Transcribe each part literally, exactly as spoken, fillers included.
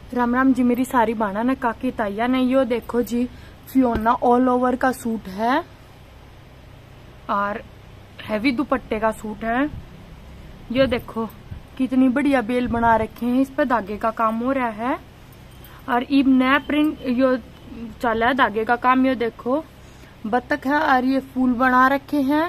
राम राम जी मेरी सारी बाना ने काकी ताइया ने। यो देखो जी फियोना ऑल ओवर का सूट है और हैवी दुपट्टे का सूट है। ये देखो कितनी बढ़िया बेल बना रखे हैं, इस पे धागे का काम हो रहा है और इब नया प्रिंट यो चला है धागे का काम। ये देखो बतख है और ये फूल बना रखे हैं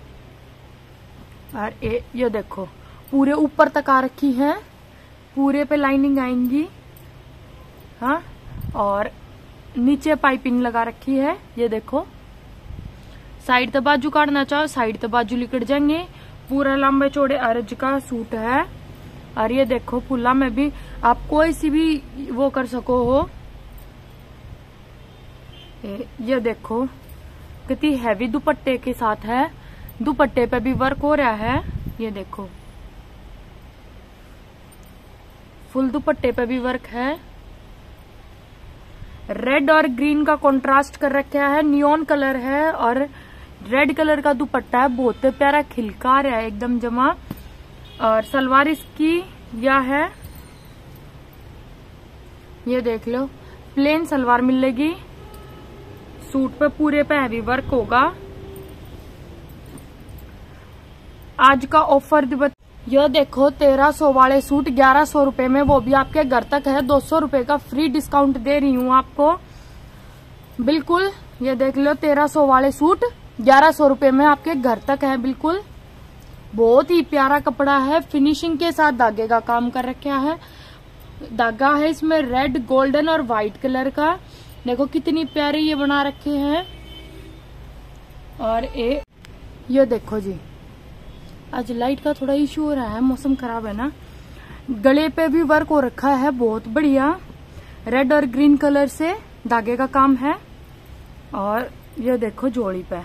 और ए, ये देखो पूरे ऊपर तक आ रखी है, पूरे पे लाइनिंग आएंगी। हाँ, और नीचे पाइपिंग लगा रखी है। ये देखो साइड तो बाजू काटना चाहो साइड तो बाजू लिकट जाएंगे। पूरा लंबे चौड़े अर्ज का सूट है और ये देखो फुल्ला में भी आप कोई सी भी वो कर सको हो। ये देखो कितनी हैवी दुपट्टे के साथ है, दुपट्टे पे भी वर्क हो रहा है। ये देखो फुल दुपट्टे पे भी वर्क है। रेड और ग्रीन का कंट्रास्ट कर रखा है, नियॉन कलर है और रेड कलर का दुपट्टा है, बहुत प्यारा खिलका रहा है एकदम जमा। और सलवार इसकी यह है, ये देख लो प्लेन सलवार मिलेगी। सूट पे पूरे पे हैवी वर्क होगा। आज का ऑफर यह देखो तेरह सौ वाले सूट ग्यारह सौ रुपए में, वो भी आपके घर तक है। दो सौ रुपए का फ्री डिस्काउंट दे रही हूँ आपको बिल्कुल। ये देख लो तेरह सौ वाले सूट ग्यारह सौ रुपए में आपके घर तक है बिल्कुल। बहुत ही प्यारा कपड़ा है, फिनिशिंग के साथ धागे का काम कर रखा है। धागा है इसमें रेड गोल्डन और व्हाइट कलर का। देखो कितनी प्यारी ये बना रखे हैं। और ए, ये देखो जी आज लाइट का थोड़ा इश्यू हो रहा है, मौसम खराब है ना। गले पे भी वर्क हो रखा है बहुत बढ़िया, रेड और ग्रीन कलर से धागे का काम है। और ये देखो जोड़ी पे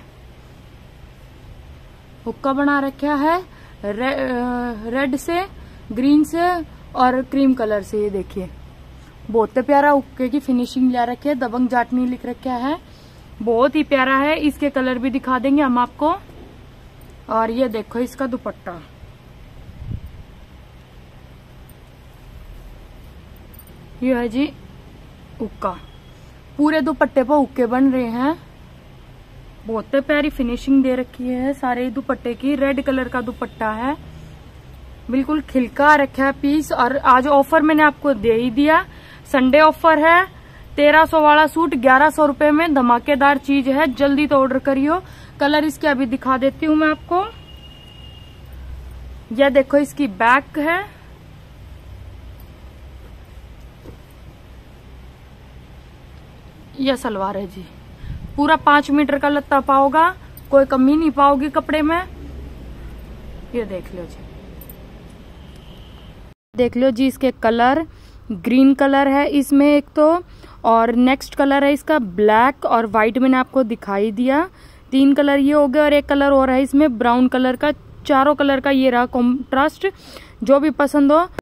हुक्का बना रखा है रे, रेड से, ग्रीन से और क्रीम कलर से। ये देखिए बहुत प्यारा हुक्के की फिनिशिंग ले रखी है, दबंग जाटनी लिख रखा है, बहुत ही प्यारा है। इसके कलर भी दिखा देंगे हम आपको। और ये देखो इसका दुपट्टा, ये है जी हुक्का, पूरे दुपट्टे पर हुक्के बन रहे हैं। बहुत प्यारी फिनिशिंग दे रखी है सारे दुपट्टे की। रेड कलर का दुपट्टा है, बिल्कुल खिलका रखा है पीस। और आज ऑफर मैंने आपको दे ही दिया, संडे ऑफर है। तेरह सौ वाला सूट ग्यारह सौ रुपए में, धमाकेदार चीज है, जल्दी तो ऑर्डर करियो। कलर इसके अभी दिखा देती हूँ मैं आपको। यह देखो इसकी बैक है, यह सलवार है जी। पूरा पांच मीटर का लत्ता पाओगा, कोई कमी नहीं पाओगी कपड़े में। ये देख लो जी, देख लो जी इसके कलर। ग्रीन कलर है इसमें एक तो, और नेक्स्ट कलर है इसका ब्लैक और व्हाइट मैंने आपको दिखाई दिया। तीन कलर ये हो गए और एक कलर और है इसमें ब्राउन कलर का। चारों कलर का ये रहा कॉन्ट्रास्ट। जो भी पसंद हो